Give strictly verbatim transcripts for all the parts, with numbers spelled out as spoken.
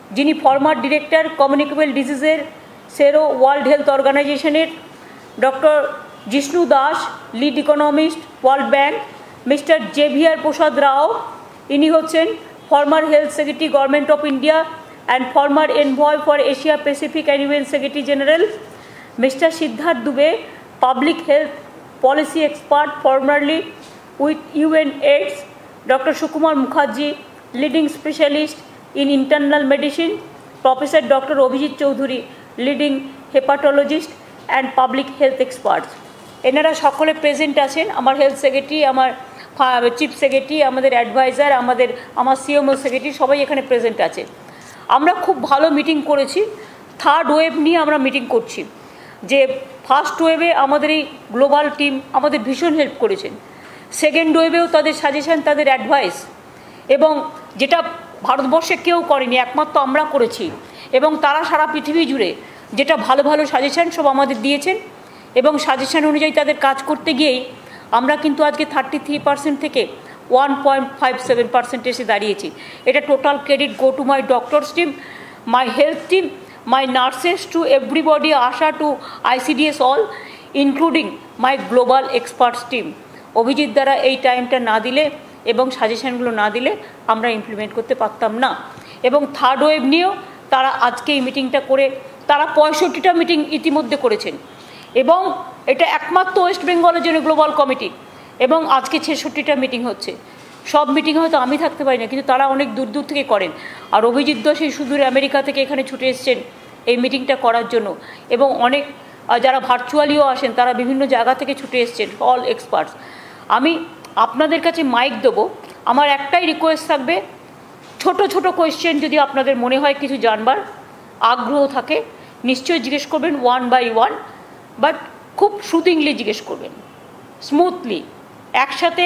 যিনি former director communicable ডিজিজের সেরো ওয়ার্ল্ড হেলথ অর্গানাইজেশনের, doctor Jishnu Das, lead economist world bank, mister Xavier Prasad Rao, ইনি হচ্ছেন former health secretary government of India and former envoy for Asia Pacific and UN secretary general, mister Siddharth Dubey, public health policy expert formerly with UN AIDS, doctor Sukumar Mukherjee, leading specialist in internal medicine, professor doctor Abhijit Chowdhury, leading hepatologist and public health experts. এনারা সকলে present আছেন। আমার health secretary, আমার chief secretary, আমাদের adviser, আমাদের আমার CMO secretary সবাই এখানে প্রেজেন্ট আছে। আমরা খুব ভালো মিটিং করেছি। থার্ড ওয়েভ নিয়ে আমরা মিটিং করছি। যে ফার্স্ট ওয়েভে আমাদের এই গ্লোবাল টিম আমাদের ভীষণ হেল্প করেছেন। সেকেন্ড ওয়েভেও তাদের সাজেশন, তাদের অ্যাডভাইস, এবং যেটা ভারতবর্ষে কেউ করেনি, একমাত্র আমরা করেছি, এবং তারা সারা পৃথিবী জুড়ে যেটা ভালো ভালো সাজেশন সব আমাদের দিয়েছেন, এবং সাজেশন অনুযায়ী তাদের কাজ করতে গিয়েই আমরা কিন্তু আজকে থার্টি থ্রি পার্সেন্ট থেকে one point five seven percent এসে দাঁড়িয়েছি। এটা total credit go to my doctors team, my health team, my nurses, to everybody, Asha, to I C D S all, including my global experts team. Abhijit দ্বারা এই টাইমটা না দিলে এবং সাজেশনগুলো না দিলে আমরা ইমপ্লিমেন্ট করতে পারতাম না। এবং থার্ড ওয়েভ নিয়েও তারা আজকে এই মিটিংটা করে তারা পঁয়ষট্টিটা মিটিং ইতিমধ্যে করেছেন, এবং এটা একমাত্র ওয়েস্ট বেঙ্গলের জন্য গ্লোবাল কমিটি, এবং আজকে ছেষট্টিটা মিটিং হচ্ছে। সব মিটিংয়ে হয়তো আমি থাকতে পারি না, কিন্তু তারা অনেক দূর দূর থেকে করেন। আর অভিজিৎ সেই সুদূর আমেরিকা থেকে এখানে ছুটে এসছেন এই মিটিংটা করার জন্য, এবং অনেক যারা ভার্চুয়ালিও আসেন তারা বিভিন্ন জায়গা থেকে ছুটে এসছেন, অল এক্সপার্টস। আমি আপনাদের কাছে মাইক দেবো। আমার একটাই রিকোয়েস্ট থাকবে, ছোট ছোট কোয়েশ্চেন যদি আপনাদের মনে হয় কিছু জানবার আগ্রহ থাকে নিশ্চয়ই জিজ্ঞেস করবেন, ওয়ান বাই ওয়ান, বাট খুব সুদিংলি জিজ্ঞেস করবেন, স্মুথলি, একসাথে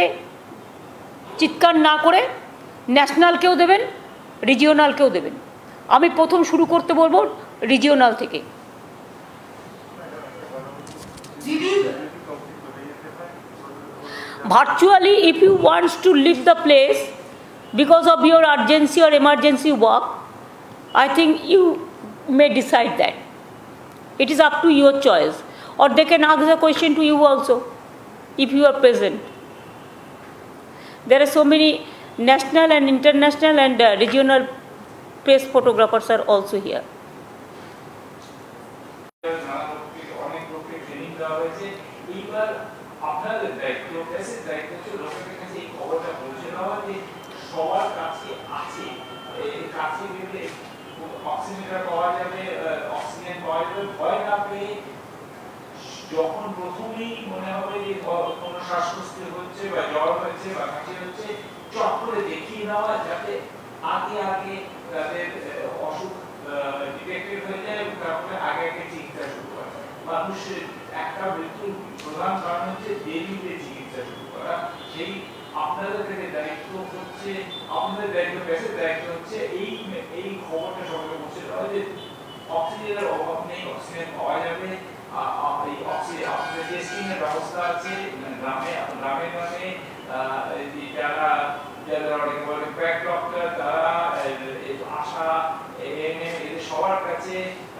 চিৎকার না করে। ন্যাশনালকেও দেবেন, রিজিওনালকেও দেবেন। আমি প্রথম শুরু করতে বলবো রিজিওনাল থেকে। Virtually, if you want to leave the place because of your urgency or emergency work, I think you may decide that. It is up to your choice. Or they can ask the question to you also, if you are present. There are so many national and international and uh, regional press photographers are also here. যখন প্রথমেই মনে হবে যে কোনো শ্বাসকষ্ট হচ্ছে বা জ্বর হচ্ছে বা কাশি হচ্ছে, চট করে দেখিয়ে নেওয়া, যাতে আগে আগে তাদের অসুখ ডিটেক্টেড হয়ে যায় এবং তারপরে আগে আগে চিকিৎসা শুরু করা। মানুষের একটা মৃত্যুর প্রধান কারণ হচ্ছে দেরিতে চিকিৎসা শুরু করা। সেই আপনাদের থেকে দায়িত্ব হচ্ছে, আপনাদের দায়িত্ব বেশি দায়িত্ব হচ্ছে এই এই খবরটা সবাইকে পৌঁছে দেওয়া যে অক্সিজেনের অভাব নেই, অক্সিজেন পাওয়া যাবে। এই অক্সিজেন আপনাদের টেস্টিং এর ব্যবস্থা আছে গ্রামে গ্রামে গ্রামে, যারা যারা অনেক বলে প্যাক ডক্টর, তারা আশা, এএনএম, এদের সবার কাছে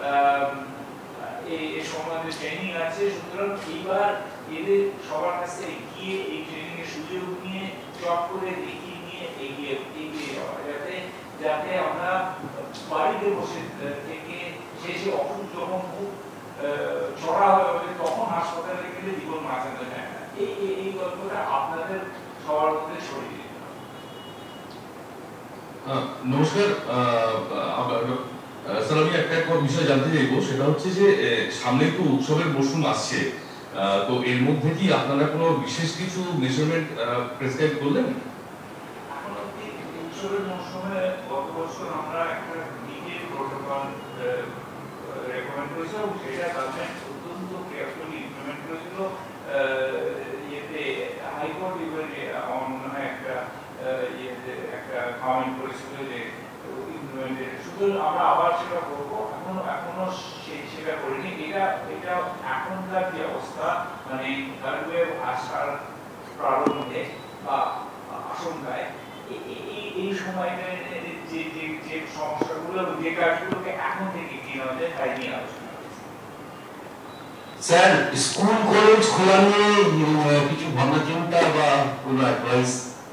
এই সম্বন্ধে ট্রেনিং আছে। সুতরাং এইবার এদের সবার কাছে গিয়ে এই ট্রেনিং এর সুযোগ নিয়ে চট করে দেখিয়ে নিয়ে এগিয়ে এগিয়ে যাওয়া, যাতে যাতে আমরা বাড়িতে বসে থেকে শেষে অসুখ যখন খুব চড়া হয়ে তখন হাসপাতালে গেলে জীবন বাঁচানো যায় না। এই এই গল্পটা আপনাদের সবার মধ্যে ছড়িয়ে দিতে হবে। নমস্কার স্যার, আমি একটা বিষয় জানতে চাইবো, সেটা হচ্ছে যে সামনে তো উৎসবের মরশুম আসছে, তো এর মধ্যে কি আপনারা কোনো বিশেষ কিছু মেজারমেন্ট প্রেসক্রাইব করলেন? এখন অবধি উৎসবের মরশুমে গত বছর আমরা একটা ডিটেইল প্রোটোকল রেকমেন্ড করেছিল এবং সেটা গভর্নমেন্ট অত্যন্ত কেয়ারফুলি ইমপ্লিমেন্ট করেছিল। ইয়েতে হাইকোর্ট মনে হয় একটা ইয়েতে একটা কমেন্ট করেছিল যে ইমপ্লিমেন্টেড, শুধু আমরা আবার সেটা করবো। এখনো এখনো সেটা করিনি। এটা এটা এখনকার যে অবস্থা, মানে থার্ড ওয়েভ আসার প্রারম্ভে বা আশঙ্কায় এই সময়টা যে যে যে সমস্যাগুলো যে কাজগুলোকে এখন থেকে কি নেওয়া যায় তাই নিয়ে আলোচনা স্যার স্কুল কলেজ খোলা নিয়ে কিছু ভাবনা চিন্তা বা কোনো অ্যাডভাইস?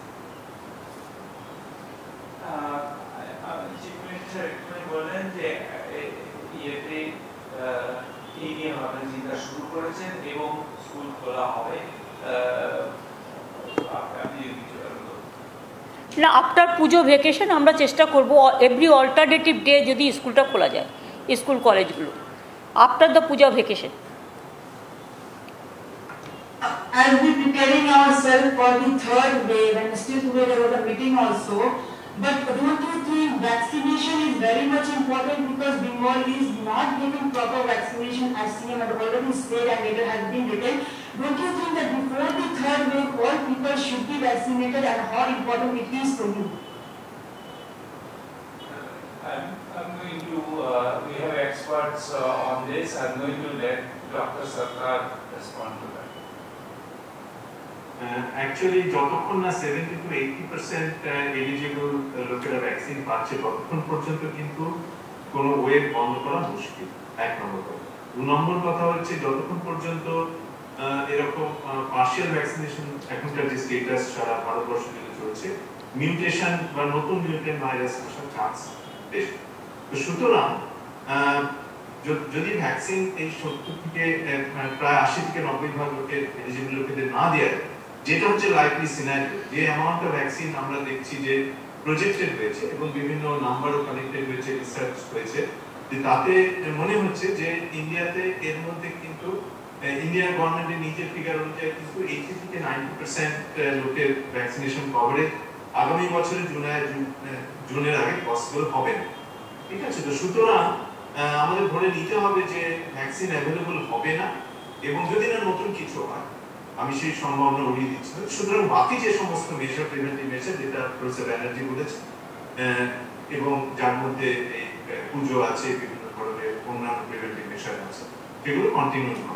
চিফ মিনিস্টার বললেন যে ইয়েতে এই নিয়ে ভাবনা চিন্তা শুরু করেছেন এবং স্কুল খোলা হবে। না, আফটার পুজো ভ্যাকেশন আমরা চেষ্টা করব এভরি অল্টারনেটিভ ডে যদি স্কুলটা খোলা যায়, স্কুল কলেজগুলো after the Puja vacation. As we preparing ourselves for the third wave, and still today there was a meeting also, but don't you think vaccination is very much important because Bengal is not giving proper vaccination as C M had already said and it has been written. Don't you think that before the third wave all people should be vaccinated and how important it is for you? I'm, I'm going to, uh, we have experts uh, on this. I'm going to let Doctor Sarkar respond to that. Actually যতক্ষণ না seventy to eighty percent eligible লোকেরা vaccine পাচ্ছে ততক্ষণ পর্যন্ত কিন্তু কোনো web বন্ধ করা মুশকিল, এক নম্বর কথা। দু নম্বর কথা হচ্ছে যতক্ষণ পর্যন্ত এরকম পার্শিয়াল ভ্যাকসিনেশন এখনকার যে স্টেটাস সারা ভারতবর্ষ জুড়ে চলছে, মিউটেশন বা নতুন মিউটেন্ট ভাইরাস আসার চান্স বেশি। তো সুতরাং যদি ভ্যাকসিন এই সত্তর থেকে প্রায় আশি থেকে নব্বই ভাগ লোকের এলিজিবল লোকেদের না দেওয়া যায়, যেটা হচ্ছে লাইকলি সিনারিও, যে অ্যামাউন্ট অফ ভ্যাকসিন আমরা দেখছি যে প্রজেক্টেড হয়েছে এবং বিভিন্ন নাম্বারও কানেক্টেড হয়েছে, রিসার্চ হয়েছে, যে তাতে মনে হচ্ছে যে ইন্ডিয়াতে এর মধ্যে কিন্তু ইন্ডিয়ান গভর্নমেন্টের নিজের ফিগার অনুযায়ী কিন্তু এইটি থেকে নাইনটি পার্সেন্ট লোকের ভ্যাকসিনেশন কভারেজ আগামী বছরের জুলাই জুনের আগে পসিবল হবে না। ঠিক আছে, তো সুতরাং আমাদের ধরে নিতে হবে যে ভ্যাকসিন অ্যাভেলেবল হবে না, এবং যদি না নতুন কিছু হয়, আমি সেই সম্ভাবনা উড়িয়ে দিচ্ছি। সুতরাং বাকি যে সমস্ত মেজার প্রিভেন্টিভ মেজার যেটা প্রফেসর ব্যানার্জি বলেছে, এবং যার মধ্যে এই পুজো আছে, বিভিন্ন ধরনের অন্যান্য প্রিভেন্টিভ মেজার আছে, সেগুলো কন্টিনিউ হবে।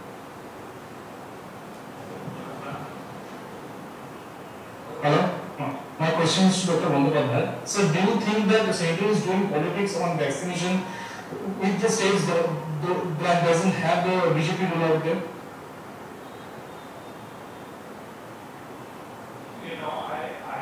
Hello, my question is to Doctor Bandyopadhyay. So, do you think that the center is doing politics on vaccination with the states that, that doesn't have the B J P rule out there? You know, I, I,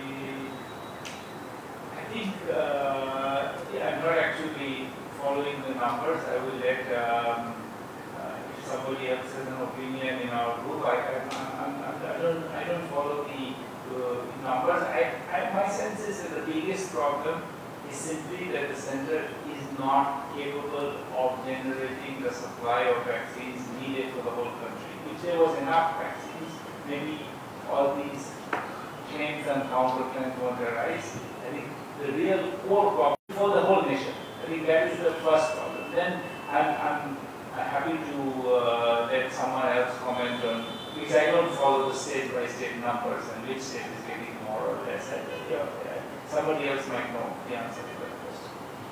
I think uh, yeah, I'm not actually following the numbers. I will let um, uh, if somebody else has an opinion in our group. I, I, I, I don't, I don't follow the uh, numbers. I, I, my sense is that the biggest problem is simply that the center is not capable of generating the supply of vaccines needed for the whole country. If there was enough vaccines, maybe all these claims and counterclaims won't arise. I think the real core problem for the whole nation, I think that is the first problem. Then I'm, I'm happy to uh, let someone else comment on, because I don't follow the state by state numbers and which state is getting more or less. I, yeah, yeah, somebody else might know the answer to that question.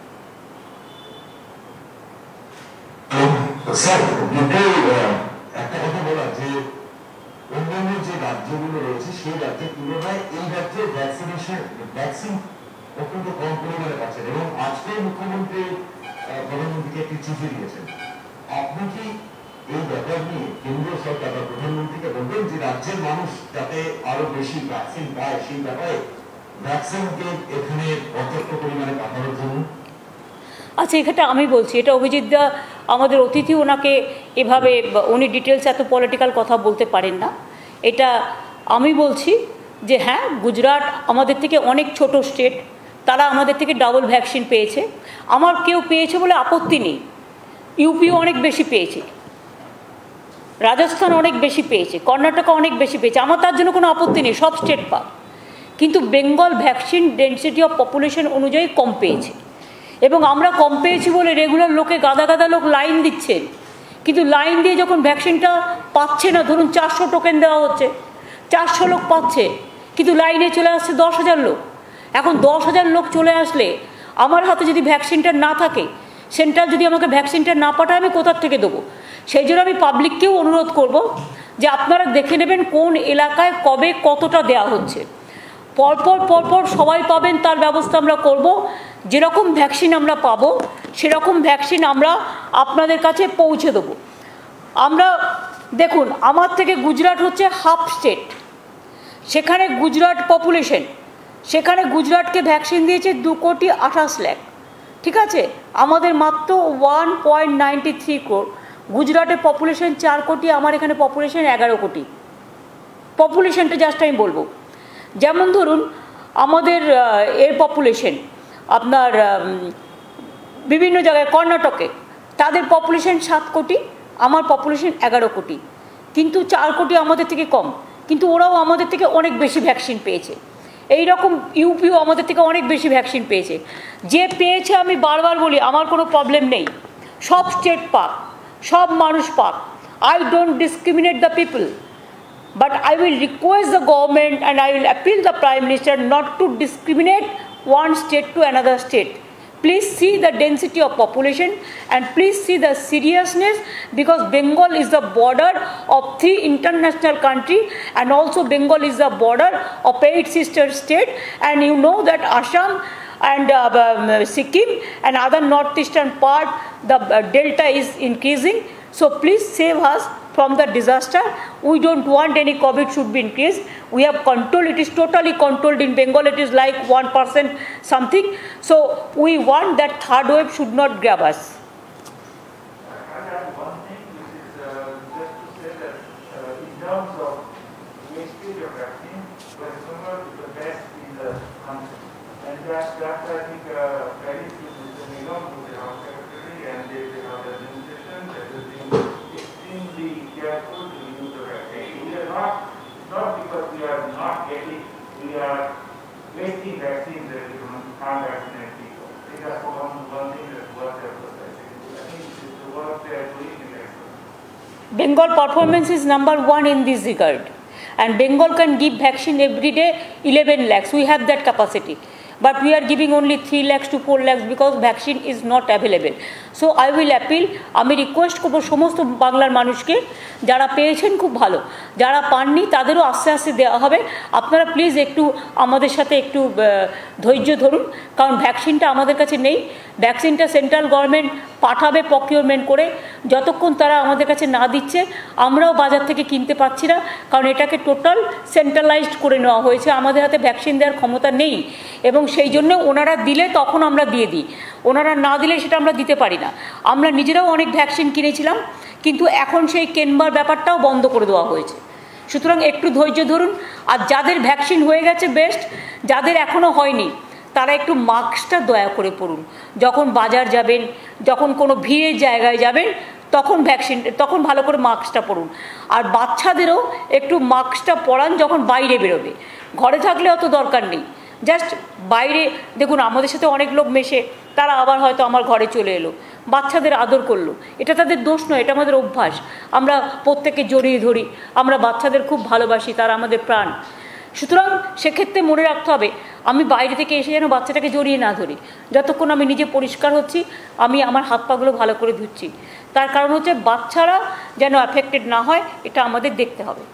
Sir, একটা কথা বলা যে অন্যান্য যে রাজ্যগুলো রয়েছে সেই রাজ্যের তুলনায় এই রাজ্যে ভ্যাকসিনেশন ভ্যাকসিন অত্যন্ত কম পরিমাণে পাচ্ছেন, এবং আজকে মুখ্যমন্ত্রী প্রধানমন্ত্রীকে একটি চিঠি দিয়েছেন। আপনি কি এই ব্যাপার নিয়ে কেন্দ্রীয় সরকার বা প্রধানমন্ত্রীকে বলবেন যে রাজ্যের মানুষ যাতে আরো বেশি ভ্যাকসিন পায়, সেই ব্যাপারে ভ্যাকসিনকে এখানে পর্যাপ্ত পরিমাণে পাঠানোর জন্য? আচ্ছা, এখানে আমি বলছি, এটা অভিজিৎ দা আমাদের অতিথি, ওনাকে এভাবে উনি ডিটেলস এত পলিটিক্যাল কথা বলতে পারেন না। এটা আমি বলছি যে হ্যাঁ, গুজরাট আমাদের থেকে অনেক ছোট স্টেট, তারা আমাদের থেকে ডাবল ভ্যাকসিন পেয়েছে। আমার কেউ পেয়েছে বলে আপত্তি নেই, ইউপিও অনেক বেশি পেয়েছে, রাজস্থান অনেক বেশি পেয়েছে, কর্ণাটকা অনেক বেশি পেয়েছে, আমার তার জন্য কোনো আপত্তি নেই, সব স্টেট পাক। কিন্তু Bengal vaccine density of population অনুযায়ী কম পেয়েছে, এবং আমরা কম পেয়েছি বলে রেগুলার লোকে গাদা গাদা লোক লাইন দিচ্ছেন, কিন্তু লাইন দিয়ে যখন ভ্যাকসিনটা পাচ্ছে না, ধরুন চারশো টোকেন দেওয়া হচ্ছে, চারশো লোক পাচ্ছে, কিন্তু লাইনে চলে আসছে দশ হাজার লোক। এখন দশ হাজার লোক চলে আসলে আমার হাতে যদি ভ্যাকসিনটা না থাকে, সেন্টার যদি আমাকে ভ্যাকসিনটা না পাঠায়, আমি কোথার থেকে দেবো? সেই জন্য আমি পাবলিককেও অনুরোধ করব যে আপনারা দেখে নেবেন কোন এলাকায় কবে কতটা দেওয়া হচ্ছে। পরপর পরপর সবাই পাবেন তার ব্যবস্থা আমরা করব। যেরকম ভ্যাকসিন আমরা পাবো সেরকম ভ্যাকসিন আমরা আপনাদের কাছে পৌঁছে দেবো। আমরা দেখুন, আমার থেকে গুজরাট হচ্ছে হাফ স্টেট, সেখানে গুজরাট পপুলেশন, সেখানে গুজরাটকে ভ্যাকসিন দিয়েছে দু কোটি আঠাশ লাখ, ঠিক আছে? আমাদের মাত্র one point ninety three crore, গুজরাটের পপুলেশন চার কোটি, আমার এখানে পপুলেশন এগারো কোটি। পপুলেশনটা জাস্ট আমি বলবো, যেমন ধরুন আমাদের এর পপুলেশন আপনার বিভিন্ন জায়গায়, কর্ণাটকে তাদের পপুলেশন সাত কোটি, আমার পপুলেশন এগারো কোটি, কিন্তু চার কোটি আমাদের থেকে কম, কিন্তু ওরাও আমাদের থেকে অনেক বেশি ভ্যাকসিন পেয়েছে। এই রকম ইউপিও আমাদের থেকে অনেক বেশি ভ্যাকসিন পেয়েছে। যে পেয়েছে আমি বারবার বলি আমার কোনো প্রবলেম নেই, সব স্টেট পাক, সব মানুষ পাক, I don't discriminate the people, but I will request the government and I will appeal the Prime Minister not to discriminate one state to another state. Please see the density of population and please see the seriousness, because Bengal is the border of three international countries and also Bengal is the border of eight sister states, and you know that Assam and uh, um, Sikkim and other northeastern part, the uh, delta is increasing. So please save us from the disaster. We don't want any COVID should be increased. We have control, it is totally controlled in Bengal, it is like one percent something. So we want that third wave should not grab us. I have one thing, which is uh, just to say that uh, in terms of wastage of vaccine, Bengal is the best in the country. And that, that I think uh, very to Mister Nigam, who is the House Secretary, and the House Administration, that has been extremely careful to use the vaccine. We are not, not because we are not getting, we are wasting vaccines that we can't vaccinate people. I think that's one, one thing that's worth emphasizing. I think this is the work they are doing in excellence. Bengal performance is number one in this regard. And Bengal can give vaccine every day eleven lakhs. We have that capacity. But we are giving only three lakhs to four lakhs because vaccine is not available. So I will appeal, আমি request করবো সমস্ত বাংলার মানুষকে, যারা পেয়েছেন খুব ভালো, যারা পাননি তাদেরও আস্তে আস্তে দেওয়া হবে। আপনারা প্লিজ একটু আমাদের সাথে একটু ধৈর্য ধরুন, কারণ ভ্যাকসিনটা আমাদের কাছে নেই। ভ্যাকসিনটা সেন্ট্রাল গভর্নমেন্ট পাঠাবে প্রকিউরমেন্ট করে, যতক্ষণ তারা আমাদের কাছে না দিচ্ছে আমরাও বাজার থেকে কিনতে পারছি না, কারণ এটাকে টোটাল সেন্ট্রালাইজড করে নেওয়া হয়েছে। আমাদের হাতে ভ্যাকসিন দেওয়ার ক্ষমতা নেই, এবং সেই জন্য ওনারা দিলে তখন আমরা দিয়ে দিই, ওনারা না দিলে সেটা আমরা দিতে পারি না। আমরা নিজেরাও অনেক ভ্যাকসিন কিনেছিলাম, কিন্তু এখন সেই কেনবার ব্যাপারটাও বন্ধ করে দেওয়া হয়েছে। সুতরাং একটু ধৈর্য ধরুন। আর যাদের ভ্যাকসিন হয়ে গেছে বেস্ট, যাদের এখনও হয়নি তারা একটু মাস্কটা দয়া করে পরুন। যখন বাজার যাবেন, যখন কোনো ভিড়ের জায়গায় যাবেন, তখন ভ্যাকসিন তখন ভালো করে মাস্কটা পরুন। আর বাচ্চাদেরও একটু মাস্কটা পরান যখন বাইরে বেরোবে, ঘরে থাকলে অত দরকার নেই। জাস্ট বাইরে দেখুন আমাদের সাথে অনেক লোক মেশে, তারা আবার হয়তো আমার ঘরে চলে এলো, বাচ্চাদের আদর করলো, এটা তাদের দোষ নয়, এটা আমাদের অভ্যাস। আমরা প্রত্যেকে জড়িয়ে ধরি, আমরা বাচ্চাদের খুব ভালোবাসি, তারা আমাদের প্রাণ। সুতরাং সেক্ষেত্রে মনে রাখতে হবে আমি বাইরে থেকে এসে যেন বাচ্চাটাকে জড়িয়ে না ধরি। যতক্ষণ আমি নিজে পরিষ্কার হচ্ছি, আমি আমার হাত পাগুলো ভালো করে ধুচ্ছি, তার কারণ হচ্ছে বাচ্চারা যেন অ্যাফেক্টেড না হয়, এটা আমাদের দেখতে হবে।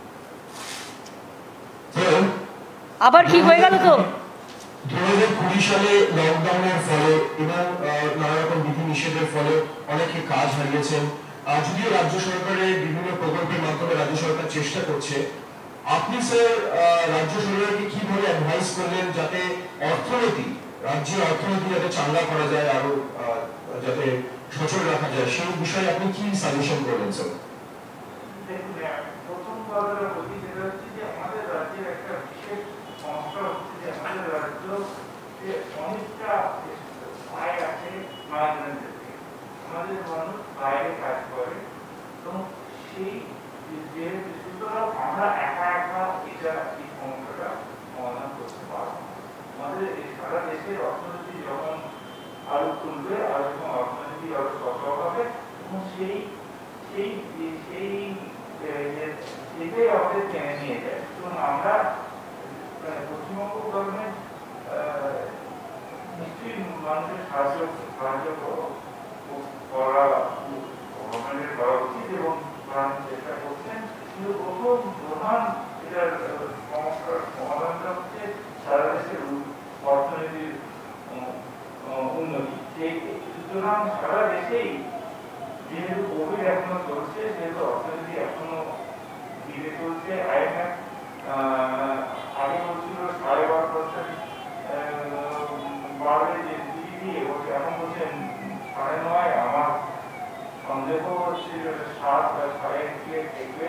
আবার কি হয়ে গেল তো দু হাজার কুড়ি সালে লকডাউনের ফলে এবং নানা রকম বিধিনিষেধের ফলে অনেকে কাজ হারিয়েছেন। যদিও রাজ্য সরকারের বিভিন্ন প্রকল্পের মাধ্যমে রাজ্য সরকার চেষ্টা করছে, আপনি স্যার রাজ্য সরকারকে কিভাবে অ্যাডভাইস করলেন যাতে অর্থনীতি, রাজ্যের অর্থনীতি যাতে চাঙ্গা করা যায়, আরো যাতে সচল রাখা যায়, সেই বিষয়ে আপনি কি সাজেশন করলেন স্যার? দেখুন, প্রথম কথা বলি যেটা হচ্ছে যে আমাদের রাজ্যের একটা বিশেষ সমস্যা হচ্ছে যে আমাদের রাজ্য অনেকটা আয় আছে মাইগ্রেন্টের থেকে। আমাদের মানুষ বাইরে কাজ করে এবং সেই যে সুতরাং আমরা একা একা এটা এই সমস্যাটা সমাধান করতে পারবো। আমাদের সারা দেশের অর্থনীতি যখন আরো তুলবে আর যখন অর্থনীতি আরো সচল হবে, এবং সেই সেই সেই এটাই আমাদের টেনে নিয়ে যায়। সুতরাং আমরা পশ্চিমবঙ্গ গভর্নমেন্ট নিশ্চয়ই মানুষের সাহায্য সাহায্য করা গভর্নমেন্টের করা উচিত এবং করানোর চেষ্টা করছেন। কিন্তু প্রথম প্রধান যেটার সমস্যার সমাধানটা হচ্ছে সারা দেশের অর্থনীতির উন্নতি। সেই সুতরাং সারা দেশেই যেহেতু কোভিড এখনো চলছে, যেহেতু অর্থনীতি এখনো ধীরে চলছে, আইএমএফ আগে বলছিল সাড়ে বারো পার্সেন্ট বাড়বে যে জিডিপি, এখন বলছে সাড়ে নয়। আমার সন্দেহ হচ্ছে সাত বা সাড়ে আটকে দেখবে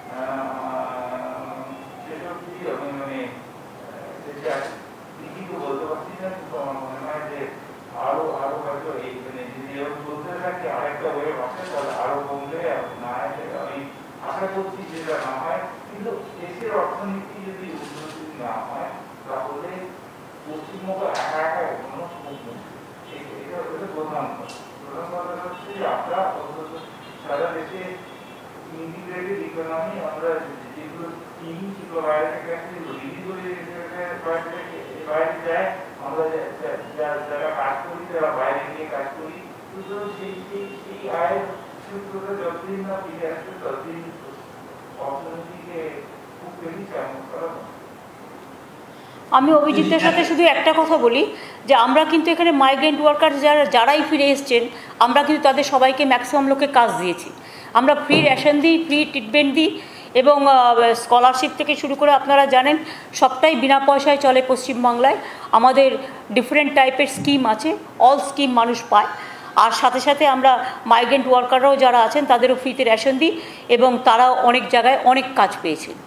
সেসব কি আমি মানে সেটা লিখিত বলতে পারছি না, কিন্তু আমার মনে হয় যে আরো আরো হয়তো এই মানে যদি এরকম চলতে থাকে আরেকটা ওয়েভ আসে তাহলে আরো কমবে, না আমি আশা করছি যেটা না হয়। কিন্তু দেশের অর্থনীতি যদি উন্নতি না হয় তাহলে পশ্চিমবঙ্গ একা একা এখনো এটা এটা প্রধান প্রধান কথা হচ্ছে যে আমরা অন্তত সারা দেশে ইন্টিগ্রেটেড ইকোনমি, আমরা যেগুলো টিম সেগুলো বাইরে থেকে আসছে রিলি করে বাইরে যায়, আমরা যারা কাজ করি তারা বাইরে গিয়ে কাজ করি, সুতরাং সেই সেই সেই আয়ের সূত্রটা যতদিন না ফিরে আসবে ততদিন অর্থনীতিকে খুব বেশি চালু করা। আমি অভিজিতের সাথে শুধু একটা কথা বলি যে আমরা কিন্তু এখানে মাইগ্রেন্ট ওয়ার্কার যারা যারাই ফিরে এসছেন আমরা কিন্তু তাদের সবাইকে ম্যাক্সিমাম লোকে কাজ দিয়েছি। আমরা ফ্রি রেশন দিই, ফ্রি ট্রিটমেন্ট দিই এবং স্কলারশিপ থেকে শুরু করে আপনারা জানেন সবটাই বিনা পয়সায় চলে পশ্চিমবাংলায়। আমাদের ডিফারেন্ট টাইপের স্কিম আছে, অল স্কিম মানুষ পায়। আর সাথে সাথে আমরা মাইগ্রেন্ট ওয়ার্কাররাও যারা আছেন তাদেরও ফ্রিতে রেশন দিই এবং তারাও অনেক জায়গায় অনেক কাজ পেয়েছেন।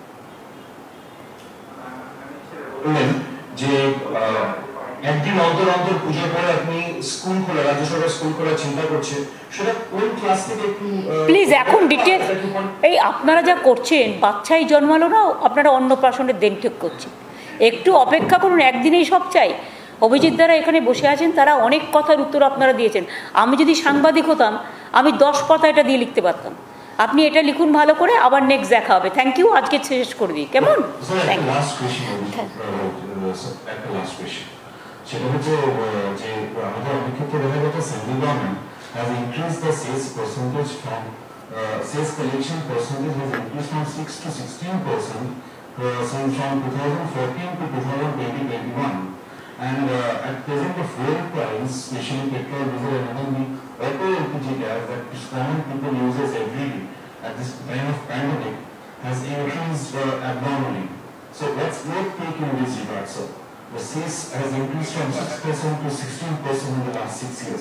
যে একদিন অন্তর অন্তর পুজোর পরে আপনি স্কুল খোলা, রাজ্য সরকার স্কুল খোলার চিন্তা করছে, সেটা কোন ক্লাস থেকে একটু প্লিজ এখন ডিটেল এই আপনারা যা করছেন বাচ্চাই জন্মালো না আপনারা অন্নপ্রাশনের দিন ঠিক করছেন, একটু অপেক্ষা করুন, একদিনেই সব চাই। অভিজিৎ দ্বারা এখানে বসে আছেন, তারা অনেক কথার উত্তর আপনারা দিয়েছেন। আমি যদি সাংবাদিক হতাম আমি দশ পাতা এটা দিয়ে লিখতে পারতাম। আপনি এটা লিখুন ভালো করে, আবার নেক্সট দেখা হবে। থ্যাংক ইউ, আজকে শেষ করে দিই কেমন। সেটা হচ্ছে যে আমাদের অনেক ক্ষেত্রে দেখা যাচ্ছে central government has increase the sales percentage from sales collection percentage has increase from six to sixteen percent since from twenty fourteen to twenty twenty twenty-one, and uh, at present the fuel price, especially petrol, diesel, and even the auto L P G gas that common people uses every day at this time of pandemic has increased uh, abnormally. So what's your take in this regard, sir? The sales has increased from six percent to sixteen percent in the last six years.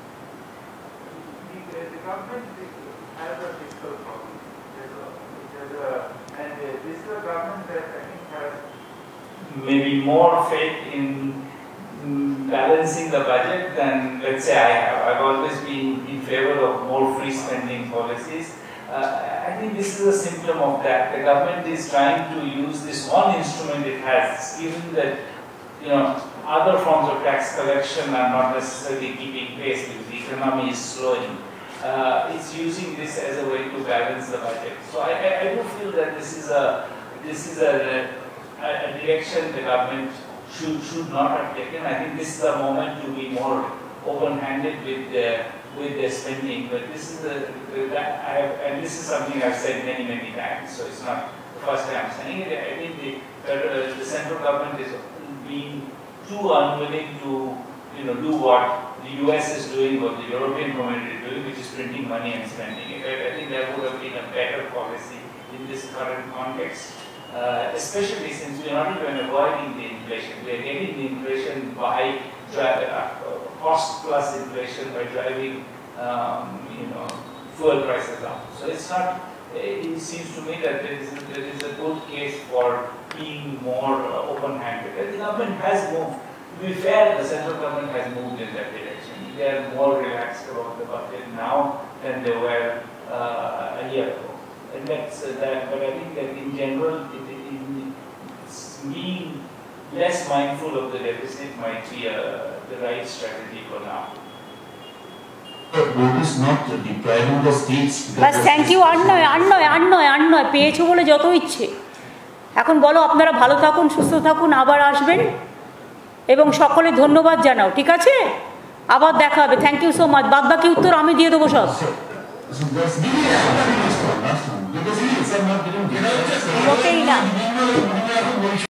The, the government has a fiscal problem. There's a, there's a, and this is a government that I think has maybe more faith in balancing the budget than, let's say, I have. I've always been in favor of more free spending policies. Uh, I think this is a symptom of that. The government is trying to use this one instrument it has, given that you know, other forms of tax collection are not necessarily keeping pace because the economy is slowing. Uh, it's using this as a way to balance the budget. So I, I, I do feel that this is a this is a, a, a direction the government should should not have taken. I think this is a moment to be more open-handed with the, with their spending. But this is a that I have, and this is something I've said many many times. So it's not the first time I'm saying it. I think the uh, the central government is being too unwilling to, you know, do what the U S is doing, what the European community is doing, which is printing money and spending it. I, I think that would have been a better policy in this current context, uh, especially since we are not even avoiding the inflation. We are getting the inflation by drive, uh, cost plus inflation by driving, um, you know, fuel prices up. So it's not. It seems to me that there is a, there is a good case for being more uh, open-handed. The government has moved. To be fair, the central government has moved in that direction. They are more relaxed about the budget now than they were uh, a year ago. And that's uh, that. But I think that in general, it, it, it's being less mindful of the deficit might be uh, the right strategy for now. বাস thank you. আর নয় আর নয় আর নয় আর নয় পেয়েছো বলে যত ইচ্ছে। এখন বলো আপনারা ভালো থাকুন, সুস্থ থাকুন, আবার আসবেন এবং সকলে ধন্যবাদ জানাও, ঠিক আছে? আবার দেখা হবে। Thank you so much. বাদ বাকি উত্তর আমি দিয়ে দেবো সব। মোটেই না।